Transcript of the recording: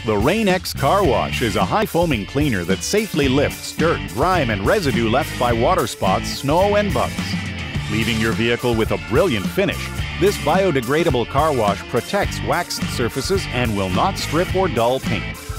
The RainX Car Wash is a high-foaming cleaner that safely lifts dirt, grime, and residue left by water spots, snow, and bugs. Leaving your vehicle with a brilliant finish, this biodegradable car wash protects waxed surfaces and will not strip or dull paint.